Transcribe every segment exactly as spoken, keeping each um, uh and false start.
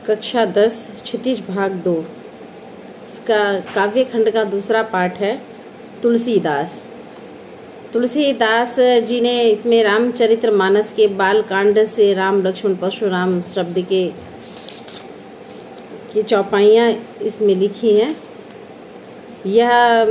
कक्षा दस क्षितिज भाग दो। इसका काव्य खंड का दूसरा पाठ है तुलसीदास। तुलसीदास जी ने इसमें रामचरितमानस के बाल कांड से राम लक्ष्मण परशुराम शब्द के की चौपाइयाँ इसमें लिखी हैं। यह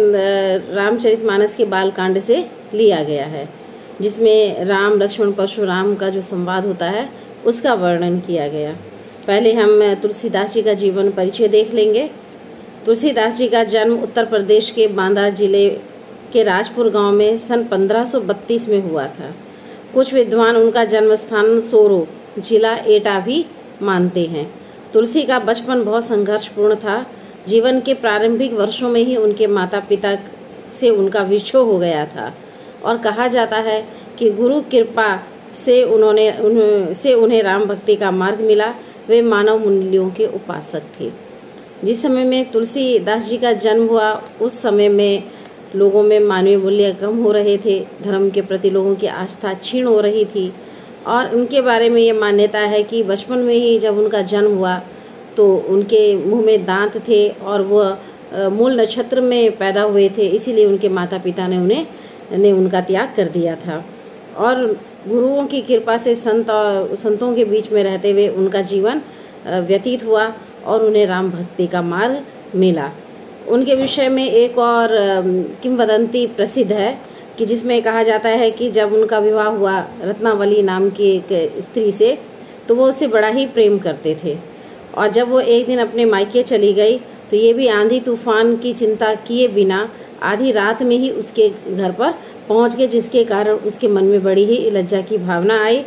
रामचरितमानस के बाल कांड से लिया गया है, जिसमें राम लक्ष्मण परशुराम का जो संवाद होता है उसका वर्णन किया गया। पहले हम तुलसीदास जी का जीवन परिचय देख लेंगे। तुलसीदास जी का जन्म उत्तर प्रदेश के बांदा जिले के राजपुर गांव में सन पंद्रह सौ बत्तीस में हुआ था। कुछ विद्वान उनका जन्म स्थान सोरो जिला एटा भी मानते हैं। तुलसी का बचपन बहुत संघर्षपूर्ण था। जीवन के प्रारंभिक वर्षों में ही उनके माता पिता से उनका विछोह हो गया था और कहा जाता है कि गुरु कृपा से उन्होंने उन्हें से उन्हें राम भक्ति का मार्ग मिला। वे मानव मूल्यों के उपासक थे। जिस समय में तुलसीदास जी का जन्म हुआ उस समय में लोगों में मानवीय मूल्य कम हो रहे थे, धर्म के प्रति लोगों की आस्था क्षीण हो रही थी और उनके बारे में ये मान्यता है कि बचपन में ही जब उनका जन्म हुआ तो उनके मुंह में दांत थे और वह मूल नक्षत्र में पैदा हुए थे, इसीलिए उनके माता पिता ने उन्हें ने उनका त्याग कर दिया था। और गुरुओं की कृपा से संत और संतों के बीच में रहते हुए उनका जीवन व्यतीत हुआ और उन्हें राम भक्ति का मार्ग मिला। उनके विषय में एक और किंवदंती प्रसिद्ध है कि जिसमें कहा जाता है कि जब उनका विवाह हुआ रत्नावली नाम की एक स्त्री से, तो वो उससे बड़ा ही प्रेम करते थे और जब वो एक दिन अपने मायके चली गई तो ये भी आंधी तूफान की चिंता किए बिना आधी रात में ही उसके घर पर पहुंच गए, जिसके कारण उसके मन में बड़ी ही लज्जा की भावना आई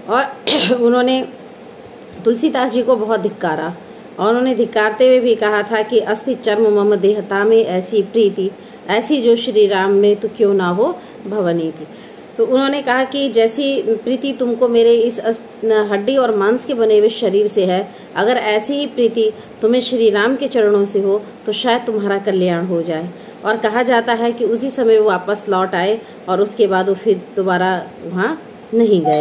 और उन्होंने तुलसीदास जी को बहुत धिक्कारा और उन्होंने धिक्कारते हुए भी कहा था कि अस्ति चर्म मम देहता में ऐसी प्रीति, ऐसी जो श्री राम में तो क्यों ना हो भवनी थी। तो उन्होंने कहा कि जैसी प्रीति तुमको मेरे इस हड्डी और मांस के बने हुए शरीर से है, अगर ऐसी ही प्रीति तुम्हें श्री राम के चरणों से हो तो शायद तुम्हारा कल्याण हो जाए। और कहा जाता है कि उसी समय वो वापस लौट आए और उसके बाद वो फिर दोबारा वहाँ नहीं गए।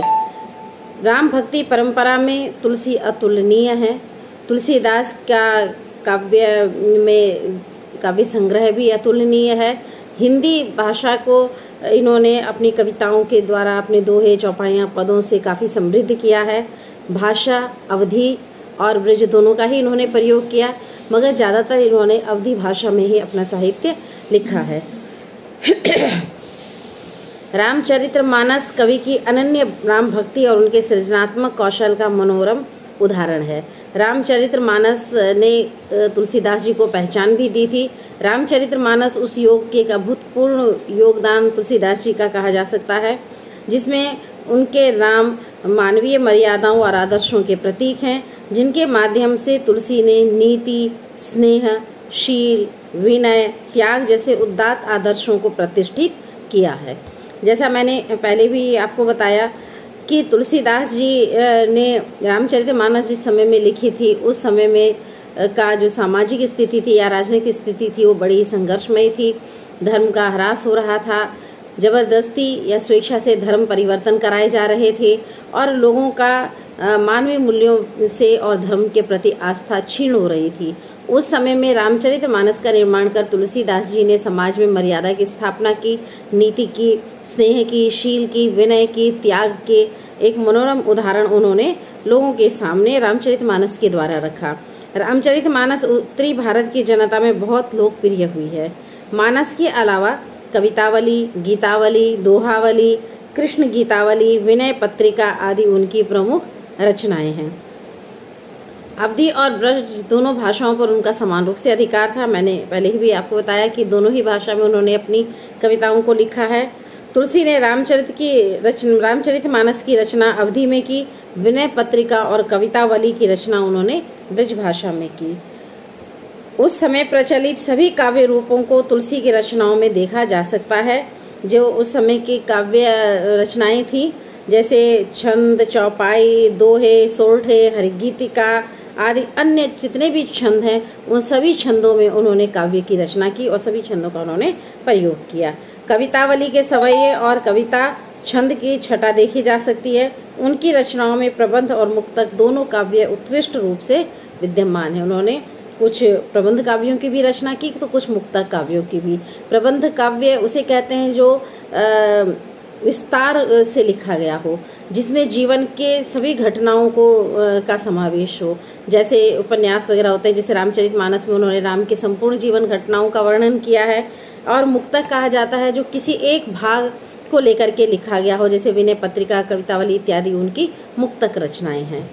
राम भक्ति परंपरा में तुलसी अतुलनीय है। तुलसीदास का काव्य में काव्य संग्रह भी अतुलनीय है। हिंदी भाषा को इन्होंने अपनी कविताओं के द्वारा अपने दोहे चौपाइयाँ पदों से काफ़ी समृद्ध किया है। भाषा अवधी और ब्रज दोनों का ही इन्होंने प्रयोग किया, मगर ज़्यादातर इन्होंने अवधी भाषा में ही अपना साहित्य लिखा है। रामचरितमानस कवि की अनन्य राम भक्ति और उनके सृजनात्मक कौशल का मनोरम उदाहरण है। रामचरितमानस ने तुलसीदास जी को पहचान भी दी थी। रामचरितमानस उस योग के एक अभूतपूर्व योगदान तुलसीदास जी का कहा जा सकता है, जिसमें उनके राम मानवीय मर्यादाओं और आदर्शों के प्रतीक हैं, जिनके माध्यम से तुलसी ने नीति, स्नेह, शील, विनय, त्याग जैसे उदात्त आदर्शों को प्रतिष्ठित किया है। जैसा मैंने पहले भी आपको बताया कि तुलसीदास जी ने रामचरितमानस जिस समय में लिखी थी उस समय में का जो सामाजिक स्थिति थी या राजनीतिक स्थिति थी वो बड़ी संघर्षमय थी। धर्म का ह्रास हो रहा था, जबरदस्ती या स्वेच्छा से धर्म परिवर्तन कराए जा रहे थे और लोगों का मानवीय मूल्यों से और धर्म के प्रति आस्था क्षीण हो रही थी। उस समय में रामचरितमानस का निर्माण कर तुलसीदास जी ने समाज में मर्यादा की स्थापना की, नीति की, स्नेह की, शील की, विनय की, त्याग के एक मनोरम उदाहरण उन्होंने लोगों के सामने रामचरितमानस के द्वारा रखा। रामचरितमानस उत्तरी भारत की जनता में बहुत लोकप्रिय हुई है। मानस के अलावा कवितावली, गीतावली, दोहावली, कृष्ण गीतावली, विनय पत्रिका आदि उनकी प्रमुख रचनाएं हैं। अवधी और ब्रज दोनों भाषाओं पर उनका समान रूप से अधिकार था। मैंने पहले ही भी आपको बताया कि दोनों ही भाषा में उन्होंने अपनी कविताओं को लिखा है। तुलसी ने रामचरित की रचना रामचरितमानस की रचना अवधी में की, विनय पत्रिका और कवितावली की रचना उन्होंने ब्रज भाषा में की। उस समय प्रचलित सभी काव्य रूपों को तुलसी की रचनाओं में देखा जा सकता है। जो उस समय की काव्य रचनाएं थी, जैसे छंद, चौपाई, दोहे, सोरठे, हरिगीतिका आदि अन्य जितने भी छंद हैं उन सभी छंदों में उन्होंने काव्य की रचना की और सभी छंदों का उन्होंने प्रयोग किया। कवितावली के सवैये और कविता छंद की छटा देखी जा सकती है। उनकी रचनाओं में प्रबंध और मुक्तक दोनों काव्य उत्कृष्ट रूप से विद्यमान है। उन्होंने कुछ प्रबंध काव्यों की भी रचना की तो कुछ मुक्तक काव्यों की भी। प्रबंध काव्य उसे कहते हैं जो आ, विस्तार से लिखा गया हो, जिसमें जीवन के सभी घटनाओं को आ, का समावेश हो। जैसे उपन्यास वगैरह होते हैं, जैसे रामचरितमानस में उन्होंने राम के संपूर्ण जीवन घटनाओं का वर्णन किया है। और मुक्तक कहा जाता है जो किसी एक भाग को लेकर के लिखा गया हो, जैसे विनय पत्रिका, कवितावली इत्यादि उनकी मुक्तक रचनाएं हैं।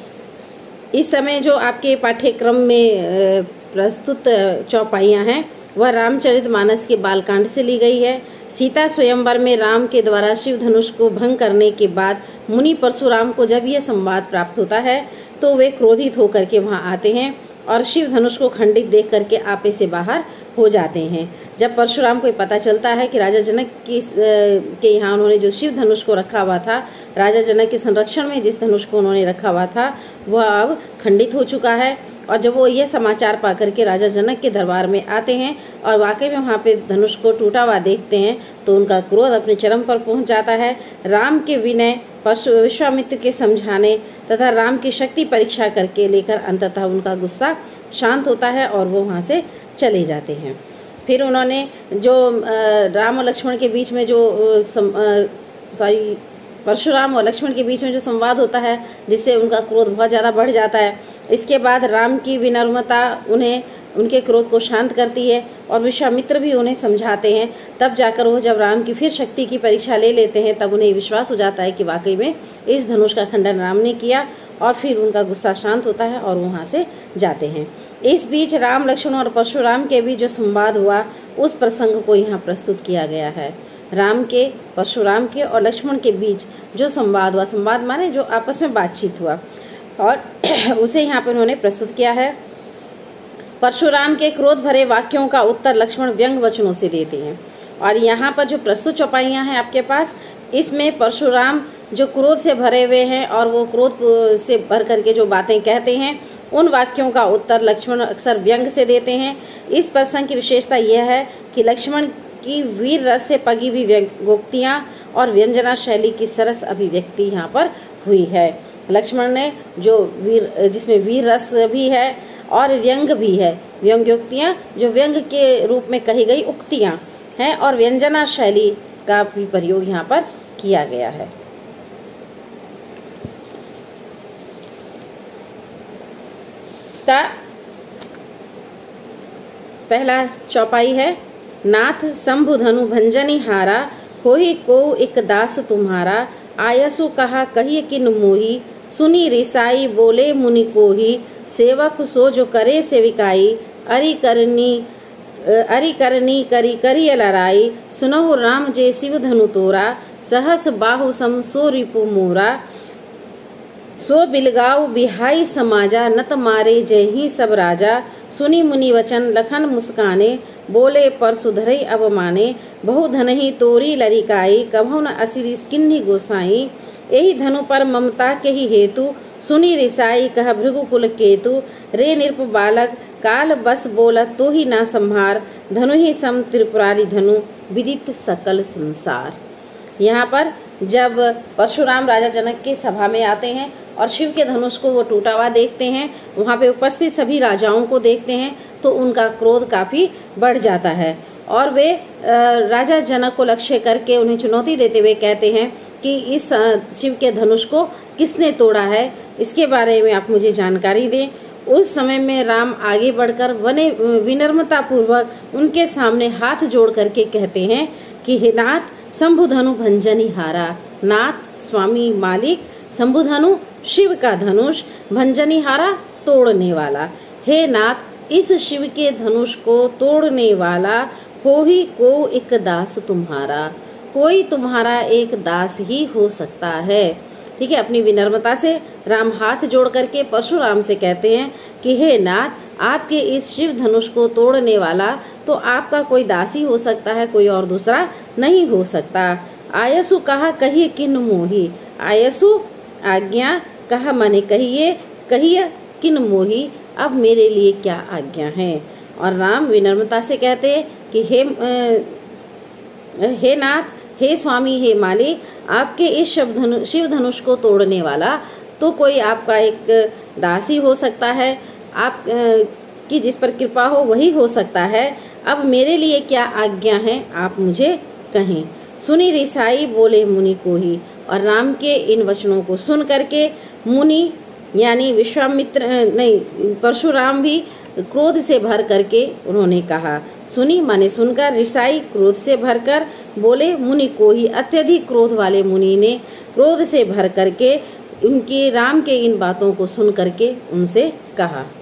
इस समय जो आपके पाठ्यक्रम में प्रस्तुत चौपाइयाँ हैं वह रामचरितमानस के बालकांड से ली गई है। सीता स्वयंवर में राम के द्वारा शिव धनुष को भंग करने के बाद मुनि परशुराम को जब यह संवाद प्राप्त होता है तो वे क्रोधित होकर के वहाँ आते हैं और शिव धनुष को खंडित देख करके आपे से बाहर हो जाते हैं। जब परशुराम को पता चलता है कि राजा जनक की के यहाँ उन्होंने जो शिव धनुष को रखा हुआ था, राजा जनक के संरक्षण में जिस धनुष को उन्होंने रखा हुआ था वह अब खंडित हो चुका है, और जब वो ये समाचार पा करके राजा जनक के दरबार में आते हैं और वाकई में वहाँ पे धनुष को टूटा हुआ देखते हैं तो उनका क्रोध अपने चरम पर पहुँच जाता है। राम के विनय, परशु विश्वामित्र के समझाने तथा राम की शक्ति परीक्षा करके लेकर अंततः उनका गुस्सा शांत होता है और वो वहाँ से चले जाते हैं। फिर उन्होंने जो राम और लक्ष्मण के बीच में जो सॉरी परशुराम और लक्ष्मण के बीच में जो संवाद होता है जिससे उनका क्रोध बहुत ज़्यादा बढ़ जाता है, इसके बाद राम की विनम्रता उन्हें उनके क्रोध को शांत करती है और विश्वामित्र भी उन्हें समझाते हैं। तब जाकर वो जब राम की फिर शक्ति की परीक्षा ले लेते हैं तब उन्हें विश्वास हो जाता है कि वाकई में इस धनुष का खंडन राम ने किया, और फिर उनका गुस्सा शांत होता है और वहाँ से जाते हैं। इस बीच राम, लक्ष्मण और परशुराम के बीच जो संवाद हुआ उस प्रसंग को यहाँ प्रस्तुत किया गया है। राम के, परशुराम के और लक्ष्मण के बीच जो संवाद हुआ, संवाद माने जो आपस में बातचीत हुआ, और उसे यहाँ पर उन्होंने प्रस्तुत किया है। परशुराम के क्रोध भरे वाक्यों का उत्तर लक्ष्मण व्यंग वचनों से देते हैं। और यहाँ पर जो प्रस्तुत चौपाइयाँ हैं आपके पास, इसमें परशुराम जो क्रोध से भरे हुए हैं और वो क्रोध से भर करके जो बातें कहते हैं उन वाक्यों का उत्तर लक्ष्मण अक्सर व्यंग से देते हैं। इस प्रसंग की विशेषता यह है कि लक्ष्मण की वीर रस से पगी हुई व्यंग्योक्तियाँ और व्यंजना शैली की सरस अभिव्यक्ति यहाँ पर हुई है। लक्ष्मण ने जो वीर, जिसमें वीर रस भी है और व्यंग भी है, व्यंग्योक्तियाँ जो व्यंग के रूप में कही गई उक्तियाँ हैं, और व्यंजना शैली का भी प्रयोग यहाँ पर किया गया है। इसका पहला चौपाई है, नाथ शंभु धनु भंजनी हारा, होहि को एक दास तुम्हारा, आयसु कहा कहिए किन मोही, सुनी रिसाई बोले मुनि कोही, सेवक सो जो करे सेविकाई, अरि करनी अरि करनी करी करी लड़ाई, सुनहु राम जे शिव धनु तोरा, सहस बाहु सम सो रिपु मोरा, सो बिलगाऊ बिहाई समाजा, नत मारे जय ही सब राजा, सुनी मुनि वचन लखन मुस्काने, बोले पर सुधरई अवमाने, बहु धनहि तोरी लरिकाई, कभौ न असिरी किन्ही गोसाई, यही धनु पर ममता के ही हेतु, सुनी रिसाई कह भृगुकुल केतु, रे नृप बालक काल बस बोलत तो ही ना संभार, धनु ही सम त्रिपुरारी धनु, विदित सकल संसार। यहाँ पर जब परशुराम राजा जनक की सभा में आते हैं और शिव के धनुष को वो टूटा हुआ देखते हैं, वहाँ पे उपस्थित सभी राजाओं को देखते हैं तो उनका क्रोध काफ़ी बढ़ जाता है और वे राजा जनक को लक्ष्य करके उन्हें चुनौती देते हुए कहते हैं कि इस शिव के धनुष को किसने तोड़ा है, इसके बारे में आप मुझे जानकारी दें। उस समय में राम आगे बढ़कर वने विनम्रता पूर्वक उनके सामने हाथ जोड़ करके कहते हैं कि हे नाथ शंभुधनु भंजनी हारा, नाथ स्वामी मालिक शंभुधनु शिव का धनुष, भंजनी हारा तोड़ने वाला, हे नाथ इस शिव के धनुष को तोड़ने वाला, हो ही को एक दास तुम्हारा, कोई तुम्हारा एक दास ही हो सकता है। ठीक है, अपनी विनम्रता से राम हाथ जोड़ करके परशुराम से कहते हैं कि हे नाथ आपके इस शिव धनुष को तोड़ने वाला तो आपका कोई दास ही हो सकता है, कोई और दूसरा नहीं हो सकता। आयसु कहा कहिए किन मोही, आयसु आज्ञा, कहा माने कहिए, कहिए किन मोही, अब मेरे लिए क्या आज्ञा है। और राम विनम्रता से कहते हैं कि हे हे नाथ, हे स्वामी, हे मालिक, आपके इस शिव धनु शिव धनुष को तोड़ने वाला तो कोई आपका एक दासी हो सकता है, आप की जिस पर कृपा हो वही हो सकता है। अब मेरे लिए क्या आज्ञा है, आप मुझे कहें। सुनी रिसाई बोले मुनि को ही। और राम के इन वचनों को सुन करके मुनि यानी विश्वामित्र नहीं परशुराम भी क्रोध से भर करके उन्होंने कहा। सुनी माने सुनकर, रिसाई क्रोध से भरकर, बोले मुनि को ही। अत्यधिक क्रोध वाले मुनि ने क्रोध से भर करके उनके राम के इन बातों को सुन करके उनसे कहा।